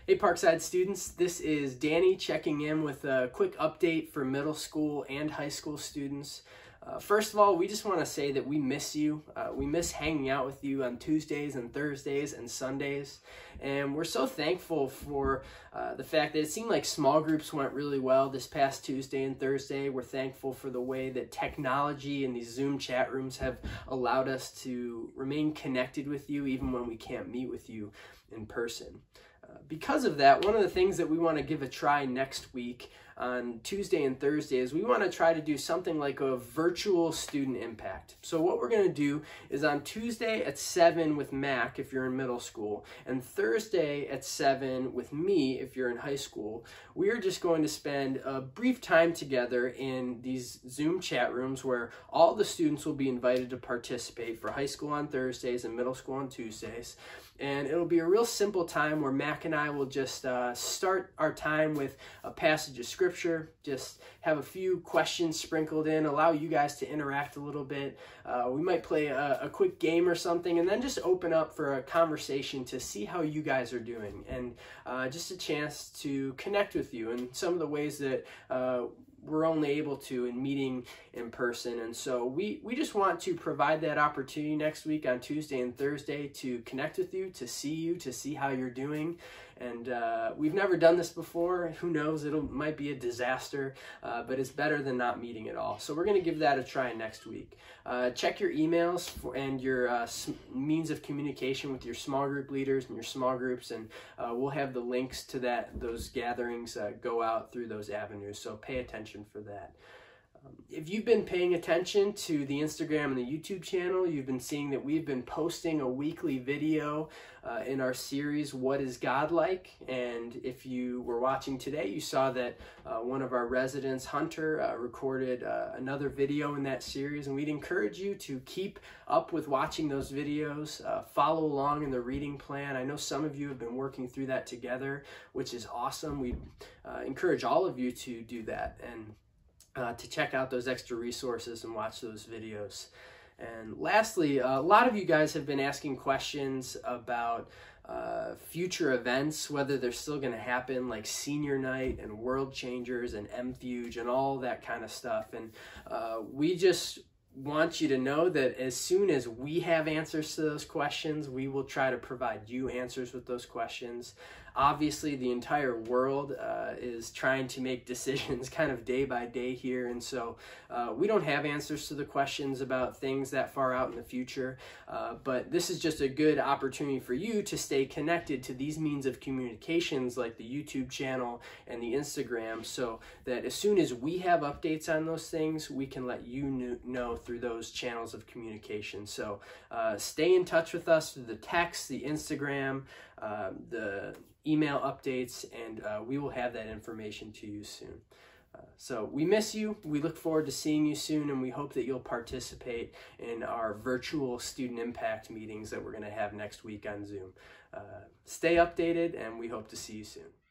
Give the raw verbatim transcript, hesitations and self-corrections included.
Hey Parkside students, this is Danny checking in with a quick update for middle school and high school students. Uh, first of all, we just want to say that we miss you. Uh, we miss hanging out with you on Tuesdays and Thursdays and Sundays. And we're so thankful for uh, the fact that it seemed like small groups went really well this past Tuesday and Thursday. We're thankful for the way that technology and these Zoom chat rooms have allowed us to remain connected with you even when we can't meet with you in person. Uh, because of that, one of the things that we want to give a try next week on Tuesday and Thursday is we want to try to do something like a virtual student impact. So what we're going to do is on Tuesday at seven with Mac if you're in middle school, and Thursday at seven with me if you're in high school, we are just going to spend a brief time together in these Zoom chat rooms where all the students will be invited to participate for high school on Thursdays and middle school on Tuesdays. And it'll be a real simple time where Mac and I will just uh, start our time with a passage of scripture, just have a few questions sprinkled in, allow you guys to interact a little bit. Uh, we might play a, a quick game or something, and then just open up for a conversation to see how you guys are doing, and uh, just a chance to connect with you in some of the ways that uh, we're only able to in meeting in person. And so we, we just want to provide that opportunity next week on Tuesday and Thursday to connect with you, to see you, to see how you're doing. And uh, we've never done this before. Who knows? It might be a disaster, uh, but it's better than not meeting at all. So we're going to give that a try next week. Uh, check your emails for, and your uh, means of communication with your small group leaders and your small groups, and uh, we'll have the links to that those gatherings uh, go out through those avenues. So pay attention for that. If you've been paying attention to the Instagram and the YouTube channel, you've been seeing that we've been posting a weekly video uh, in our series, What is God Like? And if you were watching today, you saw that uh, one of our residents, Hunter, uh, recorded uh, another video in that series. And we'd encourage you to keep up with watching those videos, uh, follow along in the reading plan. I know some of you have been working through that together, which is awesome. We uh, encourage all of you to do that, and Uh, to check out those extra resources and watch those videos. And lastly, uh, a lot of you guys have been asking questions about uh, future events, whether they're still going to happen, like Senior Night and World Changers and M Fuge and all that kind of stuff. And uh, we just want you to know that as soon as we have answers to those questions, we will try to provide you answers with those questions. Obviously, the entire world uh, is trying to make decisions kind of day by day here, and so uh, we don't have answers to the questions about things that far out in the future, uh, but this is just a good opportunity for you to stay connected to these means of communications like the YouTube channel and the Instagram, so that as soon as we have updates on those things, we can let you know through those channels of communication. So uh, stay in touch with us through the text, the Instagram, uh, the email updates, and uh, we will have that information to you soon. Uh, so we miss you. We look forward to seeing you soon, and we hope that you'll participate in our virtual student impact meetings that we're going to have next week on Zoom. Uh, stay updated, and we hope to see you soon.